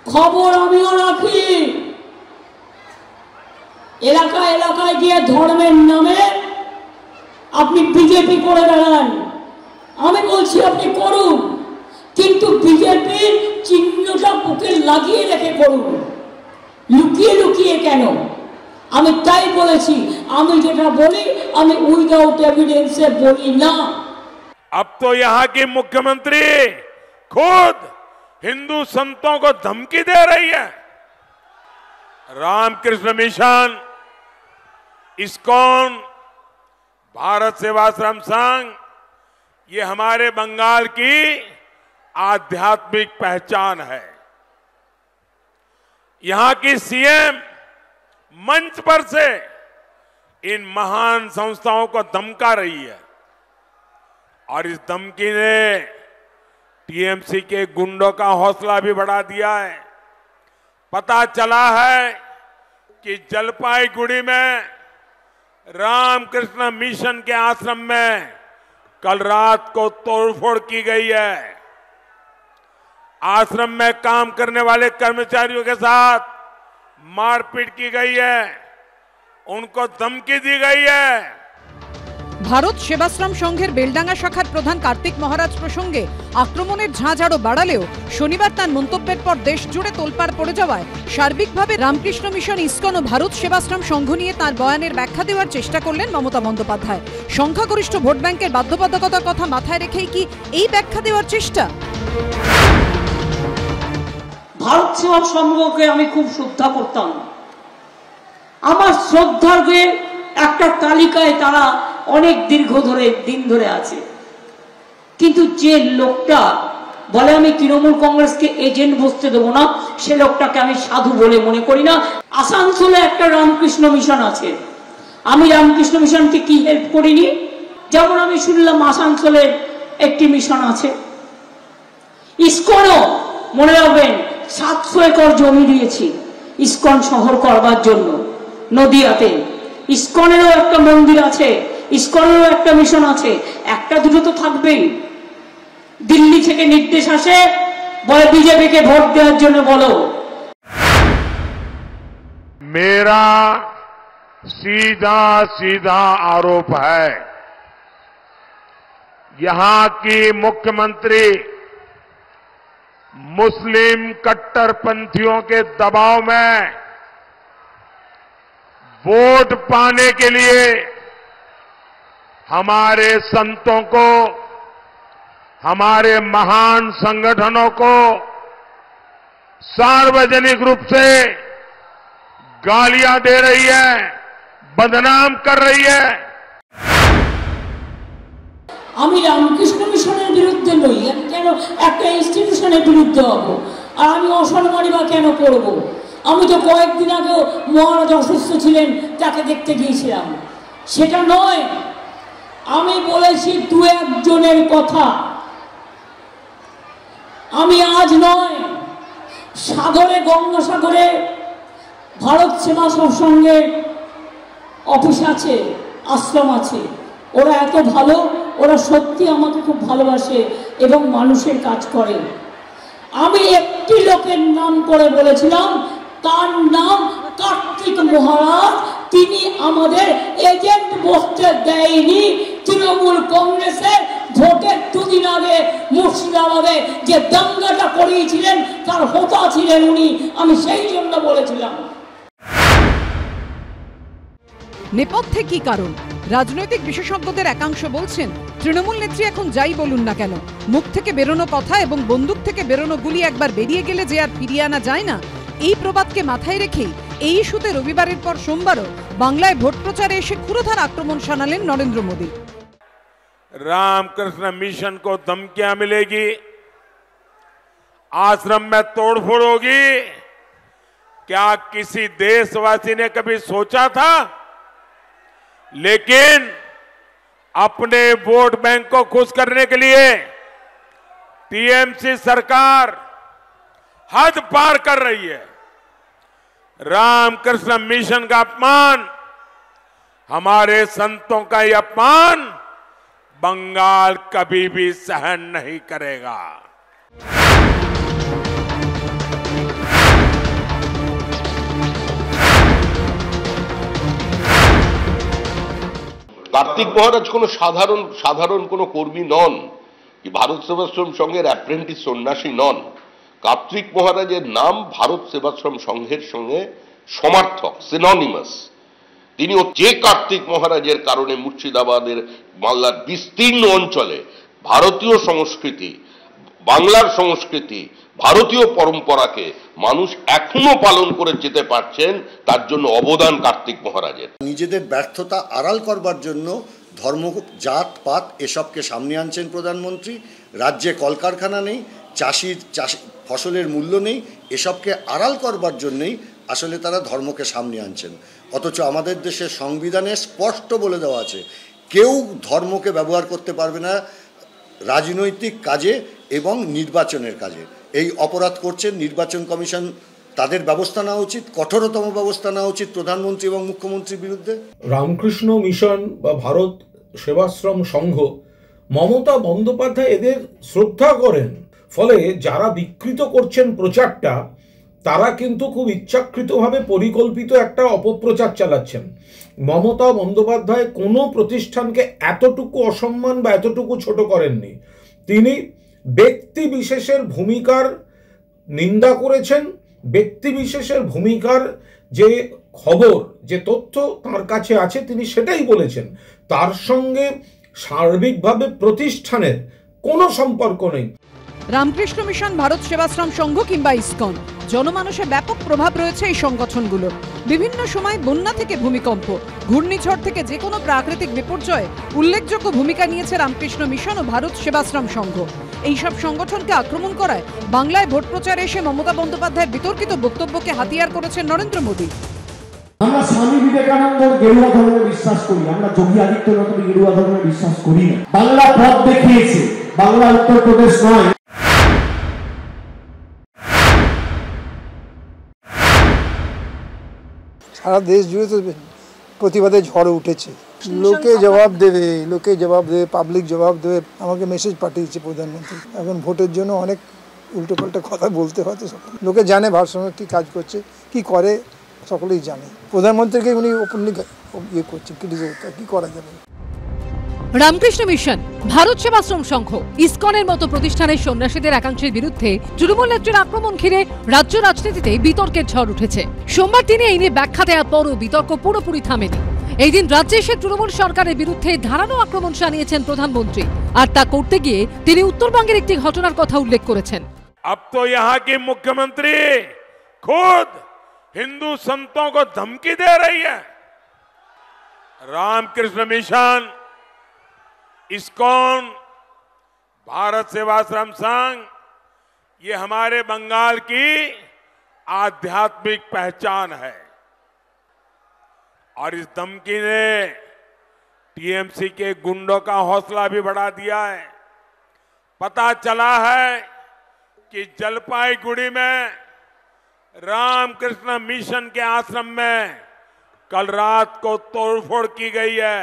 খবর আমিও রাখি। এলাকায় এলাকায় গিয়ে ধর্মের নামে আপনি বিজেপি করে বেড়ান। আমি বলছি আপনি করুন, কিন্তু বিজেপির চিহ্নটা বুকে লাগিয়ে রেখে করুন, লুকিয়ে লুকিয়ে কেন? আমি তাই বলেছি, আমি যেটা বলি আমি উইদাউট এভিडेंसে বলি না। अब तो यहाँ की मुख्यमंत्री खुद हिंदू संतों को धमकी दे रही है। रामकृष्ण मिशन, इस्कॉन, भारत सेवाश्रम संघ, ये हमारे बंगाल की आध्यात्मिक पहचान है। यहां की सीएम मंच पर से इन महान संस्थाओं को धमका रही है और इस धमकी ने टीएमसी के गुंडों का हौसला भी बढ़ा दिया है। पता चला है कि जलपाईगुड़ी में रामकृष्ण मिशन के आश्रम में कल रात को तोड़फोड़ की गई है। आश्रम में काम करने वाले कर्मचारियों के साथ मारपीट की गई है, उनको धमकी दी गई है। ভারত সেবাশ্রম সংঘের বেলডাঙ্গা শাখার প্রধান কার্তিক মহারাজ প্রসঙ্গে আক্রমণের ঝাঁঝ আরো বাড়ালেও শনিবার তার মন্তব্যের পর দেশ জুড়ে তোলপাড় পড়ে যাওয়ায় সার্বিকভাবে রামকৃষ্ণ মিশন, ইসকন ও ভারত সেবাশ্রম সংঘ নিয়ে তার বয়ানের ব্যাখ্যা দেওয়ার চেষ্টা করলেন মমতা বন্দ্যোপাধ্যায়। সংখ্যাগরিষ্ঠ ভোট ব্যাংকের বাধ্যবাধকতার কথা মাথায় রেখেই কি এই ব্যাখ্যা দেওয়ার চেষ্টা? ভারত সেবা সংঘকে আমি খুব শ্রদ্ধা করতাম। আমার শ্রদ্ধার্ঘের একটা তালিকায় তারা অনেক দিন ধরে আছে, কিন্তু যে লোকটা বলে আমি তৃণমূল কংগ্রেসকে এজেন্ট বসতে দেবো না, সে লোকটাকে আমি সাধু বলে মনে করি না। আসানসোলে একটা রামকৃষ্ণ মিশন আছে, আমি রামকৃষ্ণ মিশনকে কি হেল্প করিনি? যেমন আমি শুনলাম আসানসোলে একটি মিশন আছে। ইসকনও মনে রাখবেন 700 একর জমি দিয়েছি ইসকন শহর করবার জন্য নদিয়াতে। ইসকনেরও একটা মন্দির আছে, ইসকনেরও একটা মিশন আছে, একটা দুটো তো থাকবেই। দিল্লি থেকে নির্দেশ আসে, বলে বিজেপিকে ভোট দেওয়ার জন্য বলো। मेरा सीधा सीधा आरोप है, यहां की मुख्यमंत्री मुस्लिम कट्टरपंथियों के दबाव में वोट पाने के लिए हमारे संतों को, हमारे महान संगठनों को सार्वजनिक रूप से गालियां दे रही है, बदनाम कर रही है। আমি রামকৃষ্ণ মিশনের বিরুদ্ধে নই, আমি কেন একটা ইনস্টিটিউশনের বিরুদ্ধে হব? আর আমি অসম্মানী বা কেন করব? আমি তো কয়েকদিন আগে মহারাজ অসুস্থ ছিলেন, তাকে দেখতে গিয়েছিলাম, সেটা নয়। আমি বলেছি দু একজনের কথা, আমি আজ নয়। সাগরে, গঙ্গাসাগরে ভারত সেবা সৎসঙ্গের অফিস আছে, আশ্রম আছে। ওরা এত ভালো, ওরা সত্যি আমাকে খুব ভালোবাসে এবং মানুষের কাজ করে। আমি একটি লোকের নাম করে বলেছিলাম, তার নাম কার্তিক মহারাজ। তিনি আমাদের এজেন্ট বসতে দেয়নি। তৃণমূল কংগ্রেসের ভোটের দুদিন আগে মুর্শিদাবাদে যে দাঙ্গাটা করিয়েছিলেন তার হোতা ছিলেন উনি, আমি সেই জন্য বলেছিলাম। নেপথ্যে কি কারণ? রাজনৈতিক বিশেষজ্ঞদের একাংশ বলছেন, তৃণমূল নেত্রী এখন যাই বলুন না কেন, মুখ থেকে বেরোনো কথা এবং বন্দুক থেকে বেরোনো গুলি একবার বেরিয়ে গেলে যে আর ফিরিয়ে আনা যায় না, এই প্রবাদকে মাথায় রেখেই এই ইস্যুতে রবিবারের পর সোমবারও বাংলায় ভোট প্রচারে এসে ক্ষুরধার আক্রমণ শানালেন নরেন্দ্র মোদী। रामकृष्ण मिशन को धमकियां मिलेगी, आश्रम में तोड़फोड़ होगी, क्या किसी देशवासी ने कभी सोचा था? लेकिन अपने वोट बैंक को खुश करने के लिए टीएमसी सरकार हद पार कर रही है। रामकृष्ण मिशन का अपमान, हमारे संतों का यह अपमान बंगाल कभी भी सहन नहीं करेगा। কার্তিক মহারাজ কোনো সাধারণ কোনো কর্মী নন, কি ভারত সেবাশ্রম সংঘের অ্যাপ্রেন্টিস সন্ন্যাসী নন। কার্তিক মহারাজের নাম ভারত সেবাশ্রম সংঘের সঙ্গে সমার্থক, সিননিমাস। তিনি যে কার্তিক মহারাজের কারণে মুর্শিদাবাদের বাংলার বিস্তীর্ণ অঞ্চলে ভারতীয় সংস্কৃতি, বাংলার সংস্কৃতি, ভারতীয় পরম্পরাকে মানুষ এখনো পালন করে যেতে পারছেন, তার জন্য অবদান কার্তিক মহারাজের। নিজেদের ব্যর্থতা আড়াল করবার জন্য ধর্ম, জাত পাত এসবকে সামনে আনছেন প্রধানমন্ত্রী। রাজ্যে কলকারখানা নেই, চাষি ফসলের মূল্য নেই, এসবকে আড়াল করবার জন্যই আসলে তারা ধর্মকে সামনে আনছেন। অথচ আমাদের দেশের সংবিধানে স্পষ্ট বলে দেওয়া আছে, কেউ ধর্মকে ব্যবহার করতে পারবে না রাজনৈতিক কাজে এবং নির্বাচনের কাজে। এই অপরাধ করছেন নির্বাচন কমিশন, তাদের ব্যবস্থা নেওয়া উচিত, কঠোরতম ব্যবস্থা নেওয়া উচিত প্রধানমন্ত্রী এবং মুখ্যমন্ত্রীর বিরুদ্ধে। রামকৃষ্ণ মিশন বা ভারত সেবাশ্রম সংঘ, মমতা বন্দ্যোপাধ্যায় এদের শ্রদ্ধা করেন, ফলে যারা বিকৃত করছেন প্রচারটা, তারা কিন্তু খুব ইচ্ছাকৃতভাবে পরিকল্পিত একটা অপপ্রচার চালাচ্ছেন। মমতা বন্দ্যোপাধ্যায় কোনো প্রতিষ্ঠানকে এতটুকু অসম্মান বা এতটুকু ছোট করেননি। তিনি ব্যক্তি বিশেষের ভূমিকার নিন্দা করেছেন, ব্যক্তি বিশেষের ভূমিকার যে খবর, যে তথ্য তার কাছে আছে তিনি সেটাই বলেছেন। তার সঙ্গে সার্বিকভাবে প্রতিষ্ঠানের কোনো সম্পর্ক নেই। রামকৃষ্ণ মিশন, ভারত সেবাশ্রম সংঘ কিংবা ইসকন, জনমানুষে ব্যাপক প্রভাব রয়েছে এই সংগঠনগুলো। বিভিন্ন সময় বন্যা থেকে ভূমিকম্প, ঘূর্ণিঝড় থেকে যে কোনো প্রাকৃতিক বিপর্যয়ে উল্লেখযোগ্য ভূমিকা নিয়েছে রামকৃষ্ণ মিশন ও ভারত সেবাশ্রম সংঘ। এইসব সংগঠনকে আক্রমণ করায় বাংলায় ভোট প্রচারে এসে মমতা বন্দ্যোপাধ্যায়ের বিতর্কিত বক্তব্যকে হাতিয়ার করেছেন নরেন্দ্র মোদী। আমরা স্বামী বিবেকানন্দর গেরুয়া ধর্মে বিশ্বাস করি, আমরা যোগী আদিত্যনাথের গেরুয়া ধর্মে বিশ্বাস করি না। বাংলা পথ দেখিয়েছে, বাংলা উত্তরপ্রদেশ নয়। সারা দেশ জুড়ে তো প্রতিবাদে ঝড় উঠেছে। লোকে জবাব দেবে, পাবলিক জবাব দেবে। আমাকে মেসেজ পাঠিয়েছে প্রধানমন্ত্রী। এখন ভোটের জন্য অনেক উল্টোপাল্টা কথা বলতে হয়, তো লোকে জানে ভারসাম্য কি কাজ করছে, কি করে সকলেই জানে। প্রধানমন্ত্রীকে উনি ওপেনলি ইয়ে করছেন, কি করা যাবে। রামকৃষ্ণ মিশন, ভারত সেবাশ্রম সংঘ, ইসকনের মতো প্রতিষ্ঠানের সন্ন্যাসীদের একাংশের বিরুদ্ধে তৃণমূল নেত্রীর আক্রমণ ঘিরে রাজ্য রাজনীতিতে বিতর্কের ঝড় উঠেছে। সোমবার তিনি এই নিয়ে ব্যাখ্যা দেওয়ার পরও বিতর্ক পুরোপুরি থামেনি। এই দিন রাজ্যে এসে তৃণমূল সরকারের বিরুদ্ধে ধারালো আক্রমণ শানিয়েছেন প্রধানমন্ত্রী, আর তা করতে গিয়ে তিনি উত্তরবঙ্গের একটি ঘটনার কথা উল্লেখ করেছেন। अब तो यहाँ की मुख्यमंत्री खुद हिंदू संतों को धमकी दे रही है। रामकृष्ण मिशन, इस्कॉन, भारत सेवाश्रम संघ, ये हमारे बंगाल की आध्यात्मिक पहचान है। और इस धमकी ने टीएमसी के गुंडों का हौसला भी बढ़ा दिया है। पता चला है कि जलपाईगुड़ी में रामकृष्ण मिशन के आश्रम में कल रात को तोड़फोड़ की गई है।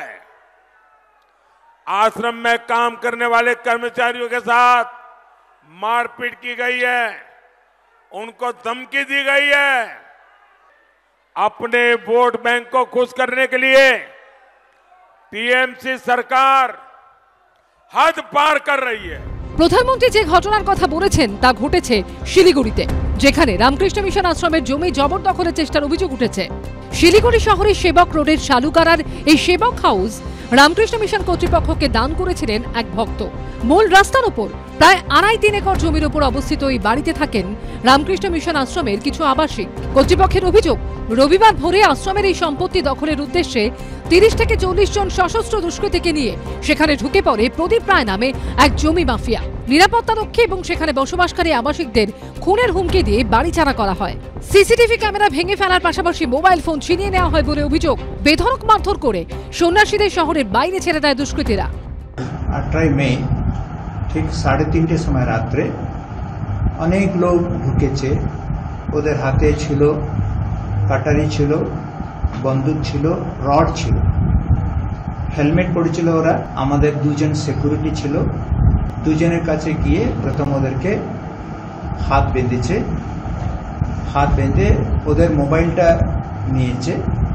आश्रम में काम करने वाले कर्मचारियों के साथ मारपीट की गई है, उनको धमकी दी गई है। अपने वोट बैंक को खुश करने के लिए टीएमसी सरकार हद पार कर रही है। প্রধানমন্ত্রী যে ঘটনার কথা বলেছেন তা ঘটেছে শিলিগুড়িতে, যেখানে রামকৃষ্ণ মিশন আশ্রমের জমি জবরদখলের চেষ্টার অভিযোগ উঠেছে। শিলিগুড়ি শহরের সেবক রোডের শালুকারার এই সেবক হাউস রামকৃষ্ণ মিশন কর্তৃপক্ষকে দান করেছিলেন এক ভক্ত। মূল রাস্তার উপর প্রায় 2.5-3 একর জমির উপর অবস্থিত এই বাড়িতে থাকেন রামকৃষ্ণ মিশন আশ্রমের কিছু আবাসিক। কর্তৃপক্ষের অভিযোগ, রবিবার ভোরে আশ্রমের এই সম্পত্তি দখলের উদ্দেশ্যে 30 থেকে 40 জন সশস্ত্র দুষ্কৃতীকে নিয়ে সেখানে ঢুকে পড়ে প্রদীপ রায় নামে এক জমি মাফিয়া। নিরাপত্তারক্ষী এবং সেখানে বসবাসকারী আবাসিকদের খুনের হুমকি দিয়ে বাড়ি ছাড়া করা হয়। সিসিটিভি ক্যামেরা ভেঙে ফেলার পাশাপাশি মোবাইল ফোন ছিনিয়ে নেওয়া হয় বলে অভিযোগ। বেধড়ক মারধর করে সন্ন্যাসীদের শহরের বাইরে ছেড়ে দেয় দুষ্কৃতীরা। 18 মে ঠিক 3:30 সময় রাত্রে অনেক লোক ঢুকেছে। ওদের হাতে ছিল কাটারি, ছিল বন্দুক, ছিল রড, ছিল হেলমেট পরেছিল। ওরা আমাদের 2 জন সিকিউরিটি ছিল। 2 জনের কাছে গিয়ে প্রথম ওদেরকে হাত বেঁধেছে। হাত বেঁধে ওদের মোবাইলটা নিয়েছে।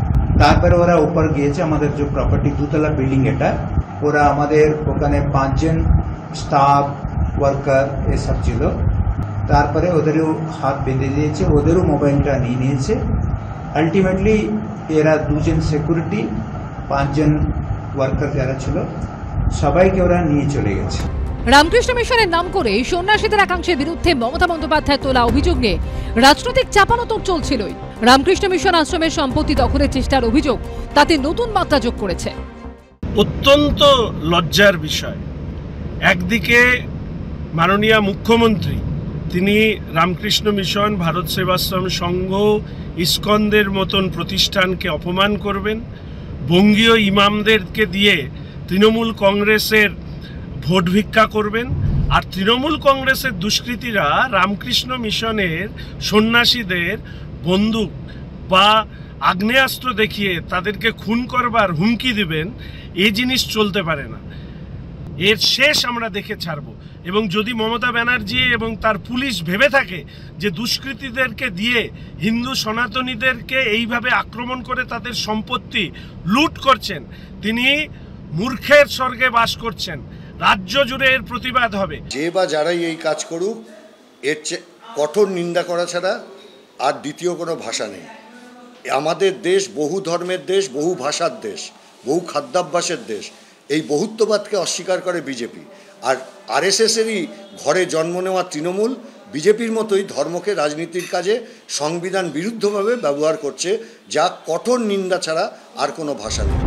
তারপরে ওরা উপর গিয়েছে, আমাদের যে প্রপার্টি 2 তলা বিল্ডিং, এটা ওরা আমাদের ওখানে 5 জন স্টাফ ওয়ার্কার এসব ছিল। তারপরে ওদেরও হাত বেঁধে দিয়েছে, ওদেরও মোবাইলটা নিয়ে নিয়েছে। আলটিমেটলি এরা 2 জন সিকিউরিটি, 5 জন ওয়ার্কার যারা ছিল সবাইকে ওরা নিয়ে চলে গেছে। রামকৃষ্ণ মিশনের নাম করে সন্ন্যাসীদের একাংশের বিরুদ্ধে মমতা বন্দ্যোপাধ্যায় তোলা অভিযোগ নিয়ে রাজনৈতিক চাপানোতর চলছিলই। রামকৃষ্ণ মিশন আশ্রমের সম্পত্তি দখলের চেষ্টার অভিযোগ তাতে নতুন মাত্রা যোগ করেছে। অত্যন্ত লজ্জার বিষয়, একদিকে মাননীয় মুখ্যমন্ত্রী তিনি রামকৃষ্ণ মিশন, ভারত সেবাশ্রম সংঘ, ইসকনদের মতন প্রতিষ্ঠানকে অপমান করবেন, বঙ্গীয় ইমামদেরকে দিয়ে তৃণমূল কংগ্রেসের ভোট ভিক্ষা করবেন, আর তৃণমূল কংগ্রেসের দুষ্কৃতীরা রামকৃষ্ণ মিশনের সন্ন্যাসীদের বন্দুক বা আগ্নেয়াস্ত্র দেখিয়ে তাদেরকে খুন করবার হুমকি দিবেন। এই জিনিস চলতে পারে না, এর শেষ আমরা দেখে ছাড়ব। এবং যদি মমতা ব্যানার্জি এবং তার পুলিশ ভেবে থাকে যে দুষ্কৃতীদেরকে দিয়ে হিন্দু সনাতনীদেরকে এইভাবে আক্রমণ করে তাদের সম্পত্তি লুট করছেন, তিনি মূর্খের স্বর্গে বাস করছেন। রাজ্য জুড়ে এর প্রতিবাদ হবে। যে বা যারাই এই কাজ করুক, এর কঠোর নিন্দা করা ছাড়া আর দ্বিতীয় কোনো ভাষা নেই। আমাদের দেশ বহু ধর্মের দেশ, বহু ভাষার দেশ, বহু খাদ্যাভ্যাসের দেশ। এই বহুত্ববাদকে অস্বীকার করে বিজেপি, আর আরএসএসেরই ঘরে জন্ম নেওয়া তৃণমূল বিজেপির মতোই ধর্মকে রাজনীতির কাজে সংবিধান বিরুদ্ধভাবে ব্যবহার করছে, যা কঠোর নিন্দা ছাড়া আর কোনো ভাষা নেই।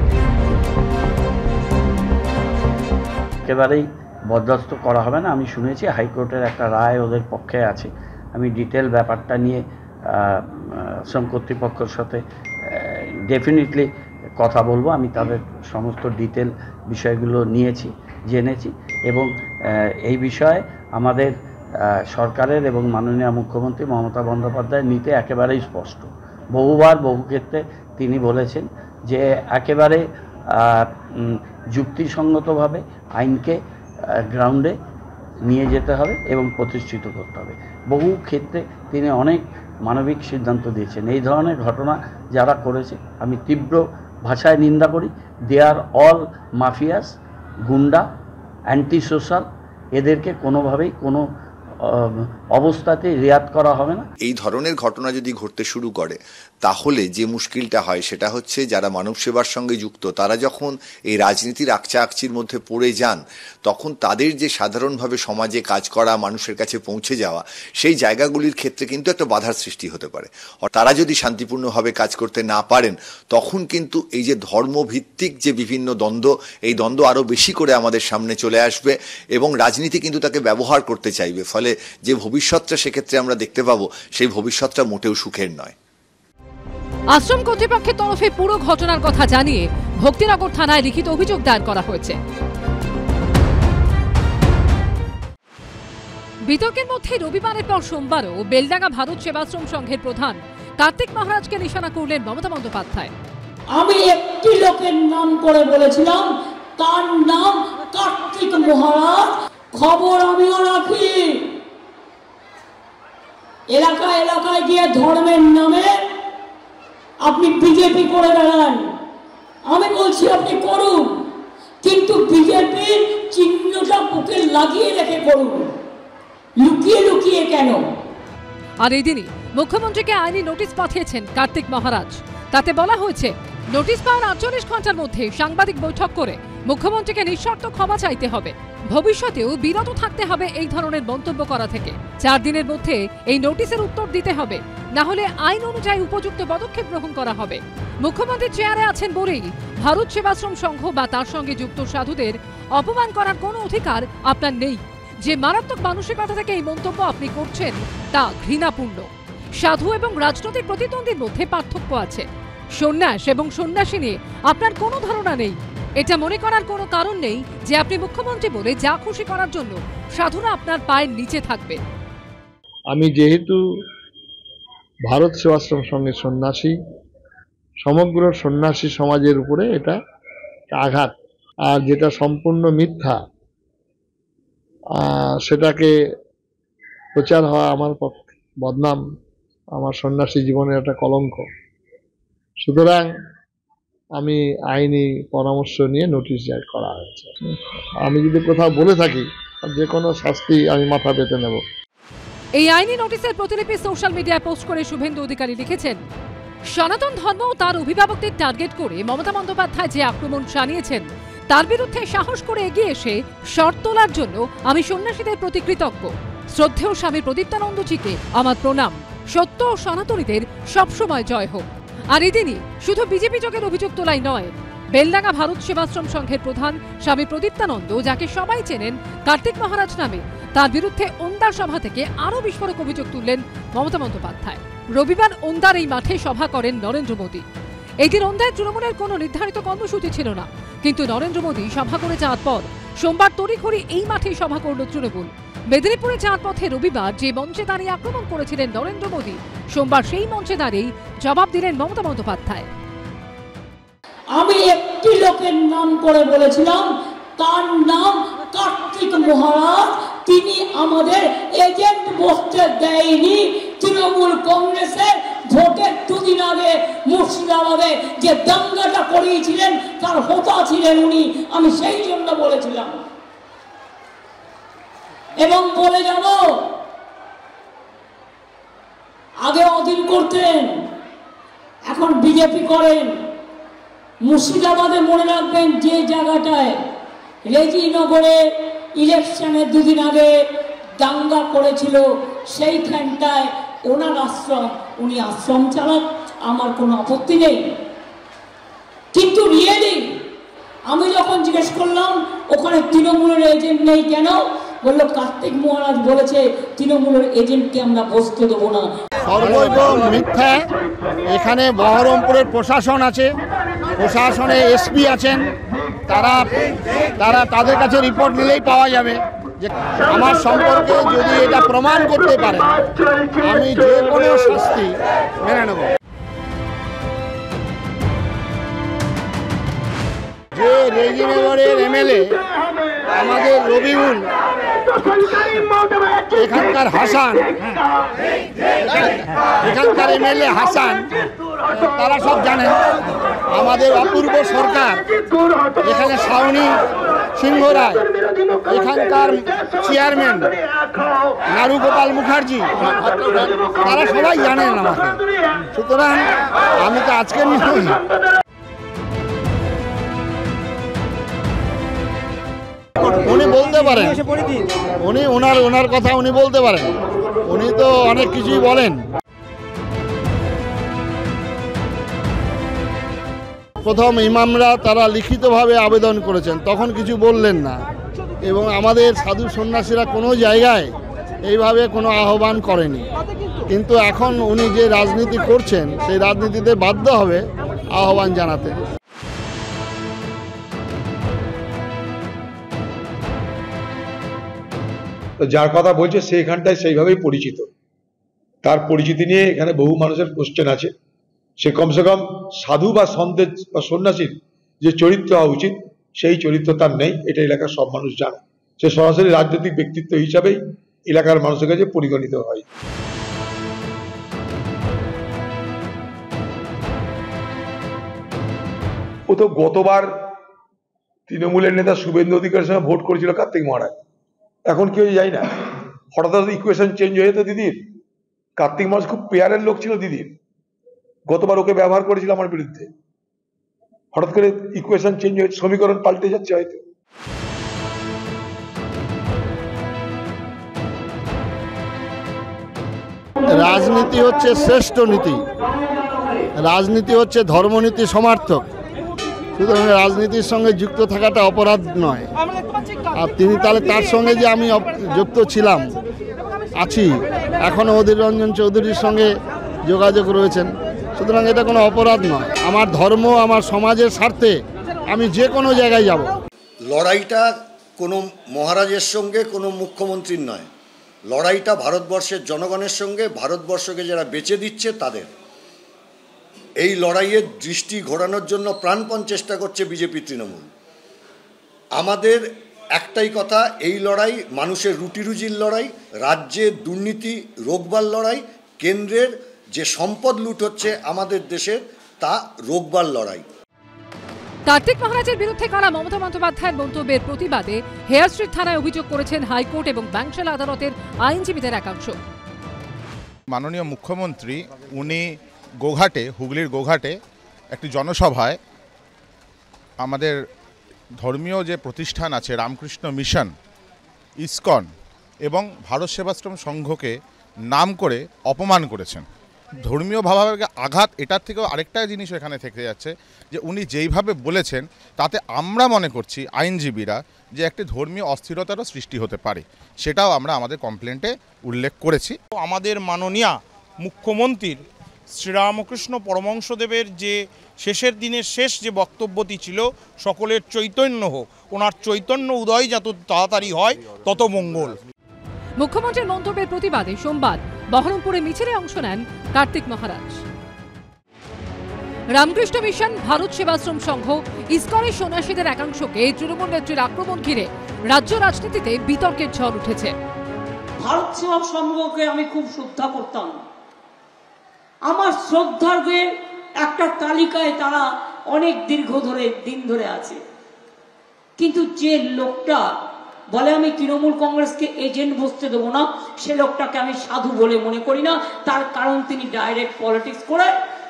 একেবারেই বরদাস্ত করা হবে না। আমি শুনেছি হাইকোর্টের একটা রায় ওদের পক্ষে আছে। আমি ডিটেল ব্যাপারটা নিয়ে আশ্রম কর্তৃপক্ষের সাথে ডেফিনেটলি কথা বলবো। আমি তাদের সমস্ত ডিটেল বিষয়গুলো নিয়েছি, জেনেছি, এবং এই বিষয়ে আমাদের সরকারের এবং মাননীয় মুখ্যমন্ত্রী মমতা বন্দ্যোপাধ্যায় নীতি একেবারেই স্পষ্ট। বহুবার বহু ক্ষেত্রে তিনি বলেছেন যে একেবারে যুক্তিসঙ্গতভাবে আইনকে গ্রাউন্ডে নিয়ে যেতে হবে এবং প্রতিষ্ঠিত করতে হবে। বহু ক্ষেত্রে তিনি অনেক মানবিক সিদ্ধান্ত দিয়েছেন। এই ধরনের ঘটনা যারা করেছে আমি তীব্র ভাষায় নিন্দা করি। They are all mafias, goonda, anti social. এদেরকে কোনোভাবেই কোনো অবস্থাতে রিয়াত করা হবে না। এই ধরনের ঘটনা যদি ঘটতে শুরু করে তাহলে যে মুশকিলটা হয় সেটা হচ্ছে যারা মানব সেবার সঙ্গে যুক্ত তারা যখন এই রাজনীতির আকচাকচির মধ্যে পড়ে যান তখন তাদের যে সাধারণভাবে সমাজে কাজ করা, মানুষের কাছে পৌঁছে যাওয়া, সেই জায়গাগুলির ক্ষেত্রে কিন্তু একটা বাধার সৃষ্টি হতে পারে। আর তারা যদি শান্তিপূর্ণভাবে কাজ করতে না পারেন তখন কিন্তু এই যে ধর্মভিত্তিক যে বিভিন্ন দ্বন্দ্ব, এই দ্বন্দ্ব আরও বেশি করে আমাদের সামনে চলে আসবে এবং রাজনীতি কিন্তু তাকে ব্যবহার করতে চাইবে। ফলে যে ভবিষ্যৎটা সেক্ষেত্রে আমরা দেখতে পাবো সেই ভবিষ্যৎটা মোটেও সুখের নয়। আশ্রম কর্তৃপক্ষের তরফে পুরো ঘটনার কথা জানিয়ে ভক্তিনগর থানায় লিখিত অভিযোগ দায়ের করা হয়েছে। বিতর্কের মধ্যে রবিবারের পর সোমবারও বেলডাঙ্গা ভারত সেবাশ্রম সংঘের প্রধান কার্তিক মহারাজকে নিশানা করলেন মমতা বন্দ্যোপাধ্যায়। আমি একটি লোকের নাম করে বলেছিলাম, তার নাম কার্তিক মহারাজ। খবর আমিও রাখি। এলাকায় এলাকায় গিয়ে ধর্মের নামে আপনি বিজেপি করে বেড়ান। আমি বলছি আপনি করুন, কিন্তু বিজেপির চিহ্নটা বুকে লাগিয়ে রেখে করুন, লুকিয়ে লুকিয়ে কেন? আর এই দিনই মুখ্যমন্ত্রীকে আইনি নোটিশ পাঠিয়েছেন কার্তিক মহারাজ। তাতে বলা হয়েছে নোটিশ পাওয়ার 48 ঘন্টার মধ্যে সাংবাদিক বৈঠক করে মুখ্যমন্ত্রীকে নিঃশর্ত ক্ষমা চাইতে হবে। ভবিষ্যতেও বিরত থাকতে হবে এই ধরনের মন্তব্য করা থেকে। 4 দিনের মধ্যে এই নোটিশের উত্তর দিতে হবে, না হলে আইন অনুযায়ী উপযুক্ত পদক্ষেপ গ্রহণ করা হবে। মুখ্যমন্ত্রী চেয়ারে আছেন বলেই ভারত সেবাশ্রম সংঘ বা তার সঙ্গে যুক্ত সাধুদের অপমান করার কোনো অধিকার আপনার নেই। যে মারাত্মক মানসিকতা থেকে এই মন্তব্য আপনি করছেন তা ঘৃণাপূর্ণ। সাধু এবং রাজনৈতিক প্রতিদ্বন্দ্বীর মধ্যে পার্থক্য আছে। সন্ন্যাস এবং সন্ন্যাসী নিয়ে আপনার কোনো ধারণা নেই। এটা মনে করার কোনো কারণ নেই যে আপনি মুখ্যমন্ত্রী বলে যা খুশি করার জন্য সাধুরা আপনার পায়ের নিচে থাকবে। আমি যেহেতু ভারত সেবাশ্রম সঙ্গের সন্ন্যাসী, সমগ্র সন্ন্যাসী সমাজের উপরে এটা আঘাত, আর যেটা সম্পূর্ণ মিথ্যা সেটাকে প্রচার হওয়া আমার পক্ষে বদনাম, আমার সন্ন্যাসী জীবনের একটা কলঙ্ক। সুতরাং আমি আইনি পরামর্শ নিয়ে নোটিশ জারি করা হয়েছে। আমি যদি কোথাও বলে থাকি যে কোনো শাস্তি আমি মাথা পেতে নেব। এই আইনি নোটিশের প্রতিলিপি সোশ্যাল মিডিয়ায় পোস্ট করে শুভেন্দু অধিকারী লিখেছেন, সনাতন ধর্ম ও তার অভিভাবকদের টার্গেট করে মমতা বন্দ্যোপাধ্যায় যে আক্রমণ চালিয়েছেন তার বিরুদ্ধে সাহস করে এগিয়ে এসে শর্ত তোলার জন্য আমি সন্ন্যাসীদের প্রতি কৃতজ্ঞ। শ্রদ্ধেয় স্বামী প্রদীপ্তানন্দজিকে আমার প্রণাম। সত্য ও সনাতনীদের সবসময় জয় হোক। আর এদিনই শুধু বিজেপি যোগের অভিযোগ তোলাই নয়, বেলডাঙ্গা ভারত সেবাশ্রম সংঘের প্রধান স্বামী প্রদীপ্তানন্দ, যাকে সবাই চেনেন কার্তিক মহারাজ নামে, তার বিরুদ্ধে ওন্দার সভা থেকে আরও বিস্ফোরক অভিযোগ তুললেন মমতা বন্দ্যোপাধ্যায়। রবিবার ওন্দার এই মাঠে সভা করেন নরেন্দ্র মোদী। এই দিন ওন্দায় তৃণমূলের কোনো নির্ধারিত কর্মসূচি ছিল না, কিন্তু নরেন্দ্র মোদী সভা করে যাওয়ার পর সোমবার তড়িঘড়ি এই মাঠেই সভা করল তৃণমূল। মেদিনীপুরে যাওয়ার পথে রবিবার যে মঞ্চে দাঁড়িয়ে আক্রমণ করেছিলেন নরেন্দ্র মোদী, সোমবার সেই মঞ্চে দাঁড়িয়েই জবাব দিলেন মমতা বন্দ্যোপাধ্যায়। আমি একটি লোকের নাম করে বলেছিলাম, তার নাম কার্তিক মহারাজ। তিনি আমাদের এজেন্ট বসতে দেয়নি। তৃণমূল কংগ্রেসের ভোটের দুদিন আগে মুর্শিদাবাদে যে দাঙ্গাটা করিয়েছিলেন তার হোতা ছিলেন উনি। আমি সেই জন্য বলেছিলাম এবং বলে যাব, আগে অধীন করতেন, এখন বিজেপি করেন। মুর্শিদাবাদে মনে রাখবেন যে জায়গাটায় রেজিনগরে ইলেকশনের দুদিন আগে দাঙ্গা করেছিল সেইখানটায় ওনার আশ্রম, উনি আশ্রম চালান, আমার কোনো আপত্তি নেই। কিন্তু রিয়েলি আমি যখন জিজ্ঞেস করলাম ওখানে তৃণমূলের এজেন্ট নেই কেন, বলল কার্তিক মহারাজ বলেছে তৃণমূলের এজেন্টকে আমরা বসতে দেবো না। সর্বৈব মিথ্যা। এখানে বহরমপুরের প্রশাসন আছে, প্রশাসনে এসপি আছেন, তারা তাদের কাছে রিপোর্ট নিলেই পাওয়া যাবে যে আমার সম্পর্কে যদি এটা প্রমাণ করতে পারে আমি যে কোনো শাস্তি মেনে নেব। যে রেজিনগরের এমএলএ আমাদের রবিউল, এখানকার হাসান, এখানকার এমএলএ হাসান, তারা সব জানেন। আমাদের অপূর্ব সরকার, এখানে শাওনি সিংহ রায়, এখানকার চেয়ারম্যান নারুগোপাল মুখার্জি, তারা সবাই জানেন আমাকে। সুতরাং আমি তো আজকের নই। উনি বলতে পারেন, উনি ওনার কথা উনি বলতে পারেন, উনি তো অনেক কিছুই বলেন। প্রথম ইমামরা তারা লিখিতভাবে আবেদন করেছেন, তখন কিছু বললেন না, এবং আমাদের সাধু সন্ন্যাসীরা কোনো জায়গায় এইভাবে কোনো আহ্বান করেনি। কিন্তু এখন উনি যে রাজনীতি করছেন সেই রাজনীতিতে বাধ্য হবে আহ্বান জানাতে। যার কথা বলছে সেইখানটায় সেইভাবেই পরিচিত, তার পরিচিতি নিয়ে এখানে বহু মানুষের কোশ্চেন আছে। সে কমসে কম সাধু বা সন্তের বা সন্ন্যাসীর যে চরিত্র হওয়া উচিত সেই চরিত্র তার নেই, এটা এলাকার সব মানুষ জানে। সে সরাসরি রাজনৈতিক ব্যক্তিত্ব হিসাবেই এলাকার মানুষের কাছে পরিগণিত হয়। ও তো গতবার তৃণমূলের নেতা শুভেন্দু অধিকারীর সঙ্গে ভোট করেছিল কার্তিক মহারাজ। এখন কি হয়ে যায় না, হঠাৎ ইকুয়েশন চেঞ্জ হয়ে যেত দিদির। কার্তিক মহারাজ খুব পেয়ারের লোক ছিল দিদির, গতবার ওকে ব্যবহার করেছিল আমার বিরুদ্ধে। হঠাৎ করে ইকুয়েশন চেঞ্জ হয়ে সমীকরণ পাল্টে যাচ্ছে হয়তো। রাজনীতি হচ্ছে শ্রেষ্ঠ নীতি, রাজনীতি হচ্ছে ধর্মনীতি সমার্থক। সুতরাং রাজনীতির সঙ্গে যুক্ত থাকাটা অপরাধ নয়। আর তিনি তাহলে তার সঙ্গে যে আমি যুক্ত ছিলাম, আছি, এখনও অধীর রঞ্জন চৌধুরীর সঙ্গে যোগাযোগ রয়েছেন, সুতরাং এটা কোনো অপরাধ নয়। আমার ধর্ম, আমার সমাজের স্বার্থে আমি যে কোনো জায়গায় যাব। লড়াইটা কোনো মহারাজের সঙ্গে, কোনো মুখ্যমন্ত্রীর নয়, লড়াইটা ভারতবর্ষের জনগণের সঙ্গে, ভারতবর্ষকে যারা বেচে দিচ্ছে তাদের। এই লড়াইয়ের দৃষ্টি ঘোরানোর জন্য প্রাণপণ চেষ্টা করছে বিজেপি তৃণমূল। আমাদের একটাই কথা, এই লড়াই মানুষের রুটি রুজির লড়াই, রাজ্যের দুর্নীতি রোকবার লড়াই, কেন্দ্রের যে সম্পদ লুট হচ্ছে আমাদের দেশের তা রোকবার লড়াই। কার্তিক মহারাজের বিরুদ্ধে করা মমতা বন্দ্যোপাধ্যায়ের মন্তব্যের প্রতিবাদে হেয়ার স্ট্রিট থানায় অভিযোগ করেছেন হাইকোর্ট এবং ব্যাংশালা আদালতের আইনজীবীদের একাংশ। মাননীয় মুখ্যমন্ত্রী উনি গোঘাটে, হুগলির গোঘাটে একটি জনসভায় আমাদের ধর্মীয় যে প্রতিষ্ঠান আছে রামকৃষ্ণ মিশন, ইসকন এবং ভারত সেবাশ্রম সংঘকে নাম করে অপমান করেছেন। ধর্মীয় ভাবাবেগে আঘাত, এটার থেকেও আরেকটা জিনিস এখানে থেকে যাচ্ছে যে উনি যেইভাবে বলেছেন তাতে আমরা মনে করছি আইনজীবীরা যে একটি ধর্মীয় অস্থিরতারও সৃষ্টি হতে পারে, সেটাও আমরা আমাদের কমপ্লেন্টে উল্লেখ করেছি। আমাদের মাননীয় মুখ্যমন্ত্রীর শ্রীরামকৃষ্ণ পরমহংসদেবের যে শেষের দিনের শেষ যে বক্তব্যটি ছিল, সকলের চৈতন্য হোক, ওনার চৈতন্য উদয় যত তাড়াতাড়ি হয় তত মঙ্গল। মুখ্যমন্ত্রীর মন্তব্যের প্রতিবাদে সোমবার বহরমপুরে মিছিলে অংশ নেন কার্তিক মহারাজ। রামকৃষ্ণ মিশন, ভারত সেবাশ্রম সংঘ, ইসকনের সন্ন্যাসীদের একাংশকে তৃণমূল নেত্রীর আক্রমণ ঘিরে রাজ্য রাজনীতিতে বিতর্কের ঝড় উঠেছে। ভারত সেবা সংঘকে আমি খুব শ্রদ্ধা করতাম। আমার শ্রদ্ধার্ঘের একটা তালিকায় তারা অনেক দিন ধরে আছে। কিন্তু যে লোকটা বলে আমি তৃণমূল কংগ্রেসকে এজেন্ট বসতে দেবো না, সে লোকটাকে আমি সাধু বলে মনে করি না। তার কারণ তিনি ডাইরেক্ট পলিটিক্স করে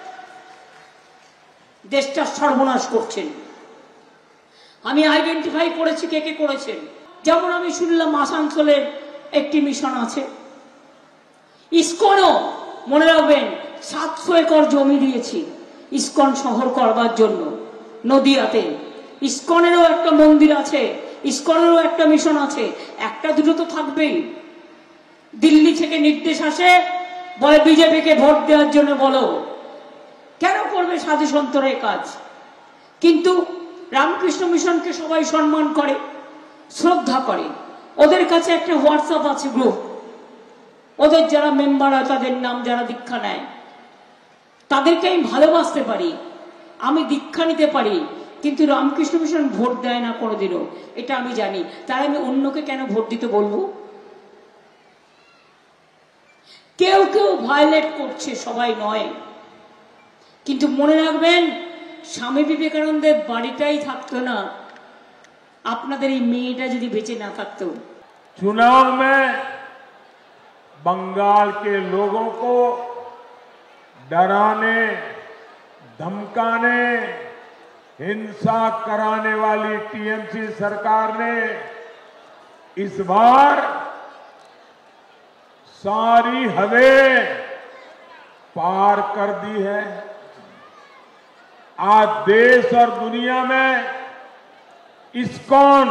দেশটা সর্বনাশ করছেন। আমি আইডেন্টিফাই করেছি কে কে করেছেন। যেমন আমি শুনলাম আসানসোলের একটি মিশন আছে, ইসকনও মনে রাখবেন 700 একর জমি দিয়েছি ইসকন শহর করবার জন্য নদিয়াতে। ইসকনেরও একটা মন্দির আছে, ইসকনেরও একটা মিশন আছে, একটা দুটো তো থাকবেই। দিল্লি থেকে নির্দেশ আসে, বলে বিজেপিকে ভোট দেওয়ার জন্য বলো। কেন করবে সাধু সন্তরা কাজ? কিন্তু রামকৃষ্ণ মিশনকে সবাই সম্মান করে, শ্রদ্ধা করে। ওদের কাছে একটা হোয়াটসঅ্যাপ আছে গ্রুপ, ওদের যারা মেম্বার হয় তাদের নাম যারা দীক্ষা নেয় তাদেরকে আমি ভালোবাসতে পারি, আমি দীক্ষা নিতে পারি, কিন্তু রামকৃষ্ণ মিশন ভোট দেয় না কোনোদিনও, এটা আমি জানি। তাই আমি অন্যকে কেন ভোট দিতে বলবো? কেউ কেউ ভায়োলেট করছে, সবাই নয়। কিন্তু মনে রাখবেন, স্বামী বিবেকানন্দের বাড়িটাই থাকতো না আপনাদের এই মেয়েটা যদি বেঁচে না থাকতো। चुनाव में बंगाल के लोगों को डराने, धमकाने, हिंसा कराने वाली टीएमसी सरकार ने इस बार सारी हदें पार कर दी है। आज देश और दुनिया में इस्कॉन,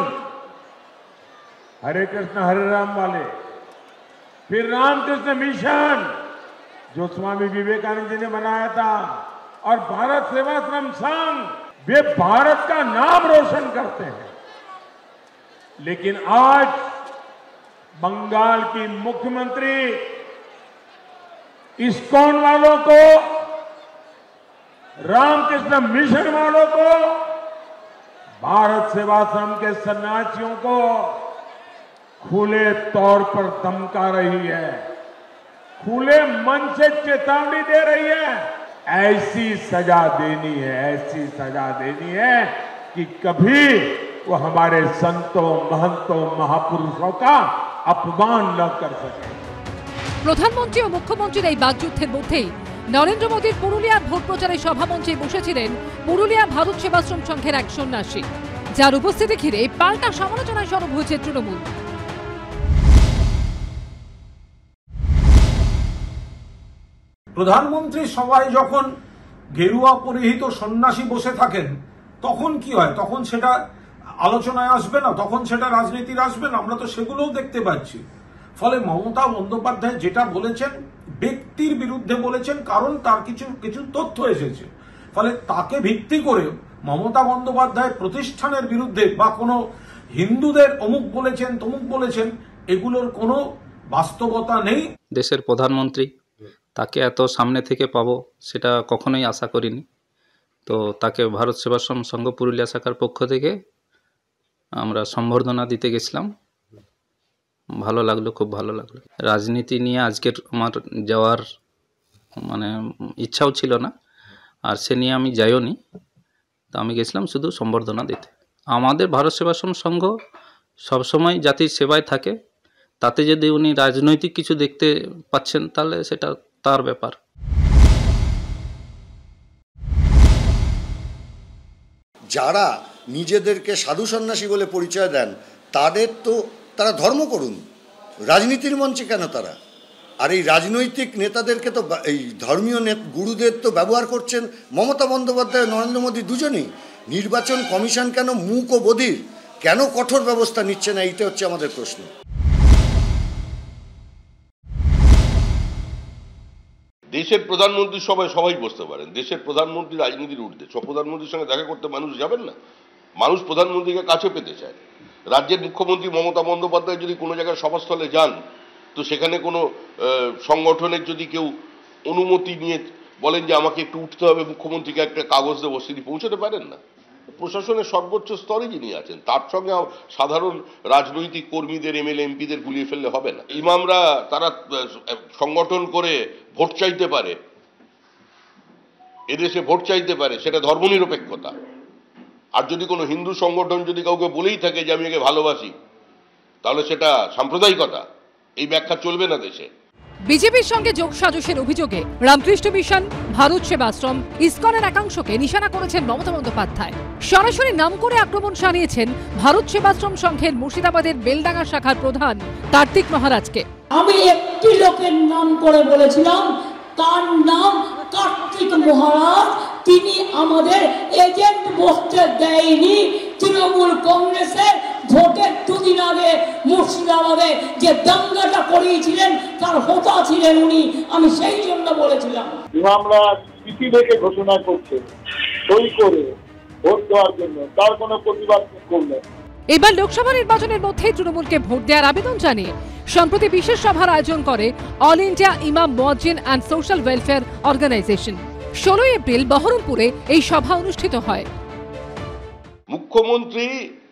हरे कृष्ण हरे राम वाले, फिर रामकृष्ण मिशन जो स्वामी विवेकानंद जी ने बनाया था, और भारत सेवाश्रम संघ, वे भारत का नाम रोशन करते हैं। लेकिन आज बंगाल की मुख्यमंत्री इस्कॉन वालों को, रामकृष्ण मिशन वालों को, भारत सेवाश्रम के सन्यासियों को खुले तौर पर धमका रही है, खुले मन से चेतावनी दे रही है। ऐसी सजा देनी है, ऐसी सजा देनी है कि कभी वो हमारे संतों, महंतों, महापुरुषों का अपमान न कर सके। প্রধানমন্ত্রী ও মুখ্যমন্ত্রীর এই বাকযুদ্ধের মধ্যেই নরেন্দ্র মোদীর পুরুলিয়ার ভোট প্রচারে সভামঞ্চে বসেছিলেন পুরুলিয়া ভারত সেবাশ্রম সংঘের এক সন্ন্যাসী, যার উপস্থিতি ঘিরে পাল্টা সমালোচনায় সরব হয়েছে তৃণমূল। প্রধানমন্ত্রী সভায় যখন গেরুয়া পরিহিত সন্ন্যাসী বসে থাকেন তখন কি হয়? তখন সেটা আলোচনায় আসবে না, তখন সেটা রাজনীতির আসবে না। আমরা তো সেগুলোও দেখতে পাচ্ছি। ফলে মমতা বন্দ্যোপাধ্যায় যেটা বলেছেন ব্যক্তির বিরুদ্ধে বলেছেন, কারণ তার কিছু তথ্য এসেছে। ফলে তাকে ভিত্তি করে মমতা বন্দ্যোপাধ্যায় প্রতিষ্ঠানের বিরুদ্ধে বা কোনো হিন্দুদের অমুক বলেছেন তমুক বলেছেন, এগুলোর কোনো বাস্তবতা নেই। দেশের প্রধানমন্ত্রী, তাকে এত সামনে থেকে পাবো সেটা কখনোই আশা করিনি। তো তাকে ভারত সেবাশ্রম সংঘ পুরুলিয়া শাখার পক্ষ থেকে আমরা সম্বর্ধনা দিতে গেছিলাম। ভালো লাগলো, খুব ভালো লাগলো। রাজনীতি নিয়ে আজকের আমার যাওয়ার ইচ্ছাও ছিল না, আর সে নিয়ে আমি যাইও নি। তা আমি গেছিলাম শুধু সম্বর্ধনা দিতে। আমাদের ভারত সেবাশ্রম সংঘ সবসময় জাতির সেবায় থাকে, তাতে যদি উনি রাজনৈতিক কিছু দেখতে পাচ্ছেন তাহলে সেটা তার ব্যাপার। যারা নিজেদেরকে সাধু সন্ন্যাসী বলে পরিচয় দেন তারা ধর্ম করুন, রাজনীতির মঞ্চে কেন তারা? আর এই রাজনৈতিক নেতাদেরকে তো এই ধর্মীয় গুরুদের তো ব্যবহার করছেন মমতা বন্দ্যোপাধ্যায়, নরেন্দ্র মোদী দুজনেই। নির্বাচন কমিশন কেন মূক ও বধির, কেন কঠোর ব্যবস্থা নিচ্ছে না, এইটা হচ্ছে আমাদের প্রশ্ন। দেশের প্রধানমন্ত্রী সবাই বসতে পারেন, দেশের প্রধানমন্ত্রী রাজনীতির ঊর্ধ্বে। সব প্রধানমন্ত্রীর সঙ্গে দেখা করতে মানুষ যাবেন না? মানুষ প্রধানমন্ত্রীকে কাছে পেতে চায়। রাজ্যের মুখ্যমন্ত্রী মমতা বন্দ্যোপাধ্যায় যদি কোনো জায়গায় সভাস্থলে যান, তো সেখানে কোনো সংগঠনের যদি কেউ অনুমতি নিয়ে বলেন যে আমাকে একটু উঠতে হবে, মুখ্যমন্ত্রীকে একটা কাগজ দেবো, তিনি পৌঁছতে পারেন না। প্রশাসনের সর্বোচ্চ স্তরে যিনি আছেন তার সঙ্গে সাধারণ রাজনৈতিক কর্মীদের, এমএলএ এমপিদের গুলিয়ে ফেললে হবে না। ইমামরা তারা সংগঠন করে ভোট চাইতে পারে, এদেশে ভোট চাইতে পারে, সেটা ধর্মনিরপেক্ষতা। আর যদি কোনো হিন্দু সংগঠন যদি কাউকে বলেই থাকে যে আমি একে ভালোবাসি, তাহলে সেটা সাম্প্রদায়িকতা। এই ব্যাখ্যা চলবে না দেশে। বিজেপির সঙ্গে যোগসাজশের অভিযোগে রামকৃষ্ণ মিশন, ভারত সেবাশ্রম, ইসকনের একাংশকে নিশানা করেছেন মমতা বন্দ্যোপাধ্যায়। সরাসরি নাম করে আক্রমণ শানিয়েছেন ভারত সেবাশ্রম সংঘের মুর্শিদাবাদের বেলডাঙ্গা শাখার প্রধান কার্তিক মহারাজকে। আমি একটি লোকের নাম করে বলেছিলাম, তার নাম কার্তিক মহারাজ। তিনি আমাদের এজেন্ট বসতে দেয়নি। তৃণমূল কংগ্রেসের ভোটের দুদিন আগে মুর্শিদাবাদে যে দাঙ্গাটা করিয়েছিলেন তার হোতা ছিলেন উনি। আমি সেই জন্য বলেছিলাম। আমরা চিঠি লিখে ঘোষণা করছে সই করে ভোট দেওয়ার জন্য, তার কোনো প্রতিবাদ করলেন। এবার লোকসভা নির্বাচনের মধ্যে তৃণমূলকে ভোট দেওয়ার আবেদন জানিয়ে সম্প্রতি বিশেষ সভার আয়োজন করে all India Imam Muazzin and Social Welfare Organisation. 16 April বহরমপুরে এই সভা অনুষ্ঠিত হয়। মুখ্যমন্ত্রী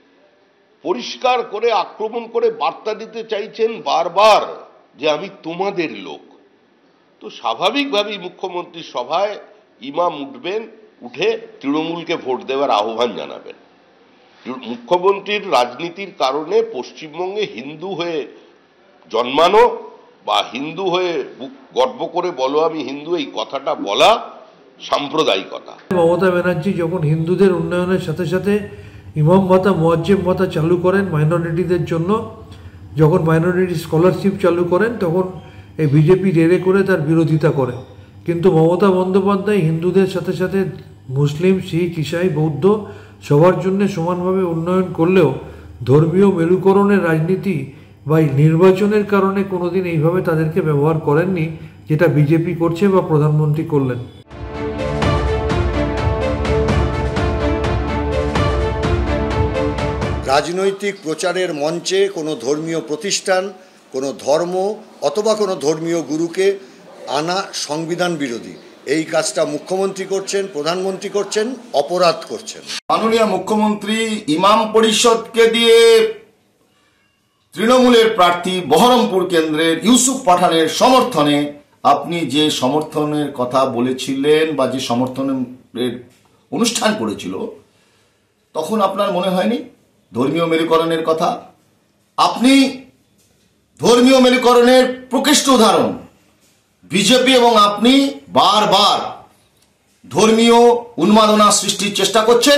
পরিষ্কার করে আক্রমণ করে বার্তা দিতে চাইছেন বারবার যে আমি তোমাদের লোক। তো স্বাভাবিকভাবেই মুখ্যমন্ত্রীর সভায় ইমাম উঠবেন, উঠে তৃণমূলকে ভোট দেওয়ার আহ্বান জানাবেন। মুখ্যমন্ত্রীর রাজনীতির কারণে পশ্চিমবঙ্গে হিন্দু হয়ে জন্মানো বা হিন্দু হয়ে গর্ব করে বলো আমি হিন্দু, এই কথাটা বলা সাম্প্রদায়িকতা। মমতা ব্যানার্জি যখন হিন্দুদের উন্নয়নের সাথে সাথে ইমাম ভাতা, মুয়াজ্জিম ভাতা চালু করেন মাইনরিটিদের জন্য, যখন মাইনরিটি স্কলারশিপ চালু করেন, তখন এই বিজেপি রেড়ে করে তার বিরোধিতা করে। কিন্তু মমতা বন্দ্যোপাধ্যায় হিন্দুদের সাথে সাথে মুসলিম, শিখ, ইসাই, বৌদ্ধ সবার জন্য সমানভাবে উন্নয়ন করলেও ধর্মীয় মেরুকরণের রাজনীতি বা নির্বাচনের কারণে কোনোদিন এইভাবে তাদেরকে ব্যবহার করেননি, যেটা বিজেপি করছে বা প্রধানমন্ত্রী করলেন। রাজনৈতিক প্রচারের মঞ্চে কোনো ধর্মীয় প্রতিষ্ঠান, কোনো ধর্ম অথবা কোনো ধর্মীয় গুরুকে আনা সংবিধান বিরোধী। এই কাজটা মুখ্যমন্ত্রী করছেন, প্রধানমন্ত্রী করছেন, অপরাধ করছেন। মাননীয় মুখ্যমন্ত্রী ইমাম পরিষদকে দিয়ে তৃণমূলের প্রার্থী বহরমপুর কেন্দ্রের ইউসুফ পাঠানের সমর্থনে আপনি যে সমর্থনের কথা বলেছিলেন বা যে সমর্থনের অনুষ্ঠান করেছিল, তখন আপনার মনে হয়নি ধর্মীয় মেরুকরণের কথা? আপনি ধর্মীয় মেরুকরণের প্রকৃষ্ট উদাহরণ। বিজেপি এবং আপনি বারবার ধর্মীয় উন্মাদনা সৃষ্টির চেষ্টা করছেন।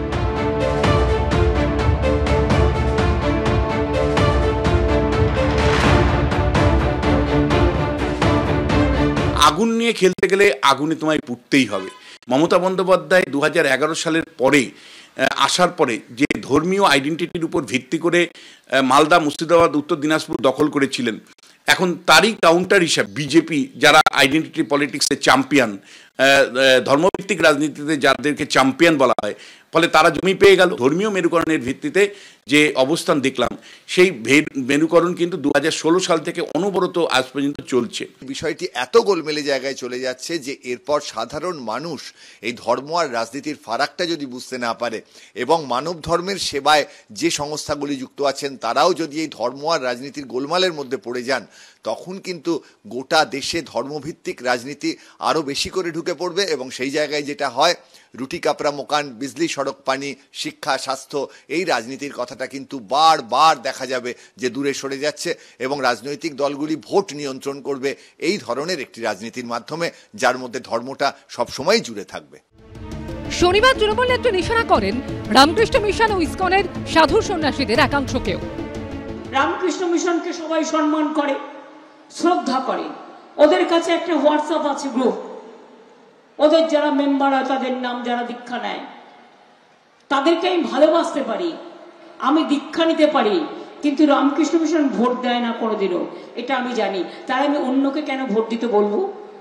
আগুন নিয়ে খেলতে গেলে আগুনে তোমায় পুড়তেই হবে। মমতা বন্দ্যোপাধ্যায় 2011 সালের পরে আসার পরে যে ধর্মীয় আইডেন্টিটির উপর ভিত্তি করে মালদা, মুর্শিদাবাদ, উত্তর দিনাজপুর দখল করেছিলেন, এখন তারই কাউন্টার হিসাবে বিজেপি, যারা আইডেন্টিটি পলিটিক্সে চ্যাম্পিয়ন, ধর্মভিত্তিক রাজনীতিতে যাদেরকে চ্যাম্পিয়ন বলা হয়, ফলে তারা জমি পেয়ে গেল। ধর্মীয় মেরুকরণের ভিত্তিতে যে অবস্থান দেখলাম, সেই মেরুকরণ কিন্তু 2016 সাল থেকে অনবরত আজ পর্যন্ত চলছে। বিষয়টি এত গোলমেলে জায়গায় চলে যাচ্ছে যে এরপর সাধারণ মানুষ এই ধর্ম আর রাজনীতির ফারাকটা যদি বুঝতে না পারে এবং মানব ধর্মের সেবায় যে সংস্থাগুলি যুক্ত আছেন তারাও যদি এই ধর্ম আর রাজনীতির গোলমালের মধ্যে পড়ে যান, তখন কিন্তু গোটা দেশে ধর্মভিত্তিক রাজনীতি আরও বেশি করে ঢুকে পড়বে এবং সেই জায়গায় যেটা হয় রুটি কাপড়া মকান, বিজলি, সড়ক, পানি, শিক্ষা, স্বাস্থ্য, এই রাজনীতির কথাটা কিন্তু বারবার দেখা যাবে যে দূরে সরে যাচ্ছে এবং রাজনৈতিক দলগুলি ভোট নিয়ন্ত্রণ করবে এই ধরনের একটি রাজনীতির মাধ্যমে, যার মধ্যে ধর্মটা সবসময় জুড়ে থাকবে। শনিবার তৃণমূল নেত্রী নিশানা করেন রামকৃষ্ণ মিশন ও ইসকনের সাধু সন্ন্যাসীদের একাংশকেও। রামকৃষ্ণ মিশনকে সবাই সম্মান করে, শ্রদ্ধা করে। ওদের কাছে একটা হোয়াটসঅ্যাপ আছে গ্রুপ, ওদের যারা মেম্বার হয় তাদের নাম, যারা দীক্ষা নেয় তাদেরকে আমি ভালোবাসতে পারি, আমি দীক্ষা নিতে পারি, কিন্তু রামকৃষ্ণ মিশন ভোট দেয় না কোনোদিনও, এটা আমি জানি। তাই আমি অন্যকে কেন ভোট দিতে বলবো?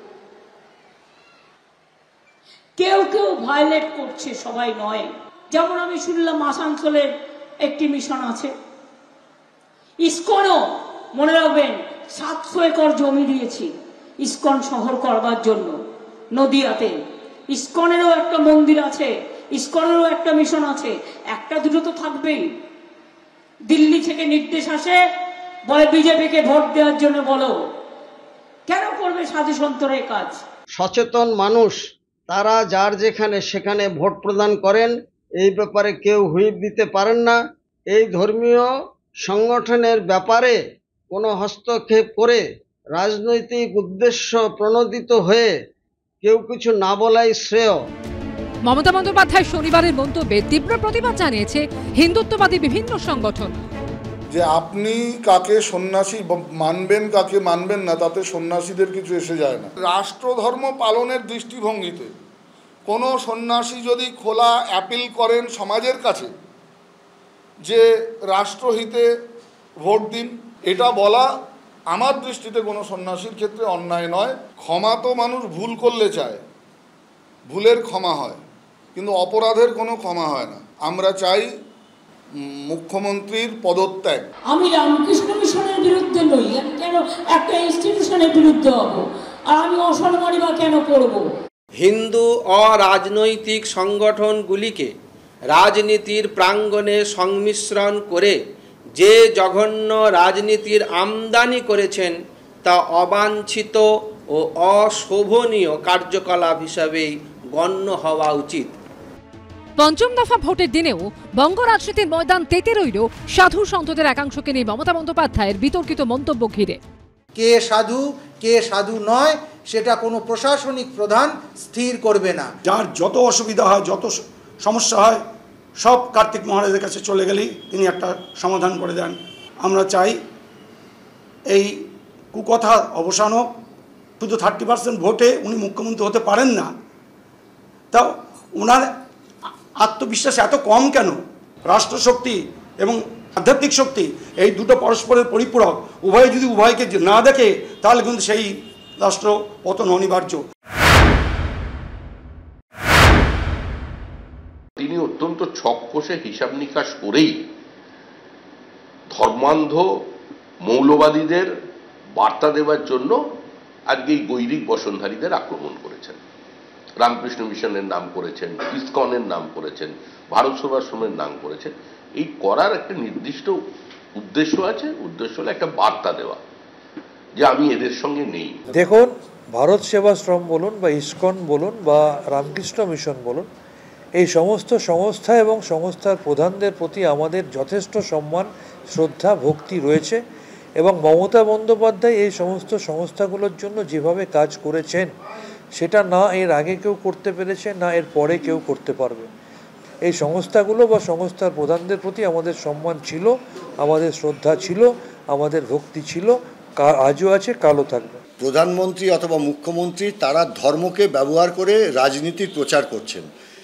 কেউ কেউ ভায়োলেট করছে, সবাই নয়। যেমন আমি শুনলাম আসানসোলের একটি মিশন আছে, ইসকনও মনে রাখবেন 700 একর জমি দিয়েছি ইসকন শহর করবার জন্য নদিয়াতে। ইসকনেরও একটা মন্দির আছে, ইসকনেরও একটা মিশন আছে, একটা দুটো তো থাকবেই। দিল্লি থেকে নির্দেশ আসে, বলে বিজেপিকে ভোট দেওয়ার জন্য বলো। কেন করবে সাধু সন্তরের কাজ? সচেতন মানুষ তারা যার যেখানে সেখানে ভোট প্রদান করেন, এই ব্যাপারে কেউ হুইপ দিতে পারেন না। এই ধর্মীয় সংগঠনের ব্যাপারে কোনো হস্তক্ষেপ করে রাজনৈতিক উদ্দেশ্য প্রণোদিত হয়ে কেউ কিছু না বলাই শ্রেয়। মমতা বন্দ্যোপাধ্যায় শনিবারের মন্তব্যে তীব্র প্রতিবাদ জানিয়েছে হিন্দুত্ববাদী বিভিন্ন সংগঠন। যে আপনি কাকে সন্ন্যাসী মানবেন, কাকে মানবেন না, তাতে সন্ন্যাসীদের কিছু এসে যায় না। রাষ্ট্রধর্ম পালনের দৃষ্টিভঙ্গিতে কোনো সন্ন্যাসী যদি খোলা অ্যাপিল করেন সমাজের কাছে যে রাষ্ট্রহিতে ভোট দিন, এটা বলা আমার দৃষ্টিতে কোনো সন্ন্যাসীর ক্ষেত্রে অন্যায় নয়। ক্ষমা তো মানুষ ভুল করলে চায়, ভুলের ক্ষমা হয়, কিন্তু অপরাধের কোনো ক্ষমা হয় না। আমরা চাই মুখ্যমন্ত্রীর পদত্যাগ। আমি রামকৃষ্ণ মিশনের বিরুদ্ধে নই, আমি কেন একটা ইনস্টিটিউশনের বিরুদ্ধে হব? আর আমি অসম্মানী বা কেন করব? হিন্দু অরাজনৈতিক সংগঠনগুলিকে রাজনীতির প্রাঙ্গণে সংমিশ্রণ করে যে জঘন্য রাজনীতির আমদানি করেছেন তা অবাঞ্ছিত ও অশোভনীয় কার্যকলাপ হিসাবেই গণ্য হওয়া উচিত। পঞ্চম দফা ভোটের দিনেও বঙ্গ রাজনীতির ময়দান তেতে রইল সাধু সন্তদের একাংশকে নিয়ে মমতা বন্দ্যোপাধ্যায়ের বিতর্কিত মন্তব্য ঘিরে। কে সাধু নয় সেটা কোনো প্রশাসনিক প্রধান স্থির করবে না। যার যত অসুবিধা হয়, যত সমস্যা হয়, সব কার্তিক মহারাজের কাছে চলে গেলেই তিনি একটা সমাধান করে দেন। আমরা চাই এই কুকথা অবসান হোক। শুধু 30% ভোটে উনি মুখ্যমন্ত্রী হতে পারেন না, তা ওনার আত্মবিশ্বাস এত কম কেন? রাষ্ট্রশক্তি এবং আধ্যাত্মিক শক্তি এই দুটো পরস্পরের পরিপূরক। উভয় যদি উভয়কে না দেখে তাহলে কিন্তু সেই রাষ্ট্র পতন অনিবার্য। তিনি অত্যন্ত ছক কষে হিসাব নিকাশ করেই ধর্মান্ধ মৌলবাদীদের বার্তা দেওয়ার জন্য আজকে এই গৈরিক বসনধারীদের আক্রমণ করেছেন। রামকৃষ্ণ মিশনের নাম করেছেন, ইসকনের নাম করেছেন, ভারত সেবাশ্রমের নাম করেছেন। এই করার একটা নির্দিষ্ট উদ্দেশ্য আছে। উদ্দেশ্য হলো একটা বার্তা দেওয়া যে আমি এদের সঙ্গে নেই। দেখুন, ভারত সেবাশ্রম বলুন বা ইসকন বলুন বা রামকৃষ্ণ মিশন বলুন, এই সমস্ত সংস্থা এবং সংস্থার প্রধানদের প্রতি আমাদের যথেষ্ট সম্মান, শ্রদ্ধা, ভক্তি রয়েছে এবং মমতা বন্দ্যোপাধ্যায় এই সমস্ত সংস্থাগুলোর জন্য যেভাবে কাজ করেছেন সেটা না এর আগে কেউ করতে পেরেছে, না এর পরে কেউ করতে পারবে। এই সংস্থাগুলো বা সংস্থার প্রধানদের প্রতি আমাদের সম্মান ছিল, আমাদের শ্রদ্ধা ছিল, আমাদের ভক্তি ছিল, আজও আছে, কালও থাকবে। প্রধানমন্ত্রী অথবা মুখ্যমন্ত্রী তারা ধর্মকে ব্যবহার করে রাজনীতির প্রচার করছেন।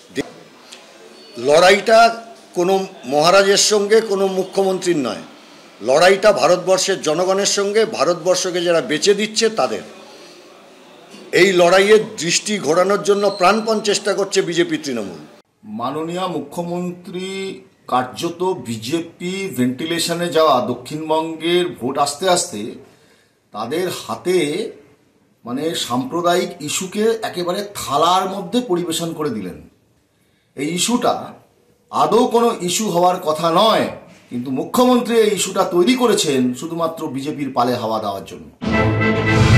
লড়াইটা কোনো মহারাজের সঙ্গে, কোনো মুখ্যমন্ত্রীর নয়। লড়াইটা ভারতবর্ষের জনগণের সঙ্গে, ভারতবর্ষকে যারা বেচে দিচ্ছে তাদের। এই লড়াইয়ের দৃষ্টি ঘোরানোর জন্য প্রাণপণ চেষ্টা করছে বিজেপি তৃণমূল। মাননীয় মুখ্যমন্ত্রী কার্যত বিজেপি ভেন্টিলেশনে যাওয়া দক্ষিণবঙ্গের ভোট আসতে আসতে তাদের হাতে মানে সাম্প্রদায়িক ইস্যুকে একেবারে থালার মধ্যে পরিবেশন করে দিলেন। এই ইস্যুটা আদৌ কোনো ইস্যু হওয়ার কথা নয়, কিন্তু মুখ্যমন্ত্রী এই ইস্যুটা তৈরি করেছেন শুধুমাত্র বিজেপির পালে হাওয়া দেওয়ার জন্য।